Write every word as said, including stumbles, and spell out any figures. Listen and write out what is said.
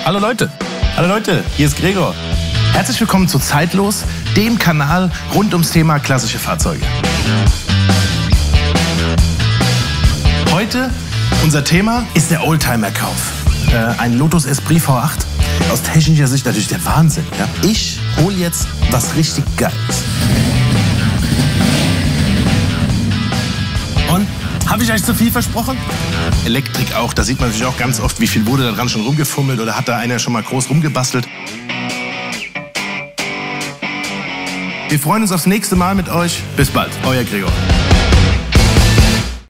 Hallo Leute, hallo Leute, hier ist Gregor. Herzlich willkommen zu Zeitlos, dem Kanal rund ums Thema klassische Fahrzeuge. Heute unser Thema ist der Oldtimer-Kauf. Äh, ein Lotus Esprit V acht. Aus technischer Sicht natürlich der Wahnsinn. Ja? Ich hole jetzt was richtig Geiles. Und habe ich euch zu viel versprochen? Elektrik auch, da sieht man natürlich auch ganz oft, wie viel wurde da dran schon rumgefummelt oder hat da einer schon mal groß rumgebastelt. Wir freuen uns aufs nächste Mal mit euch. Bis bald, euer Gregor.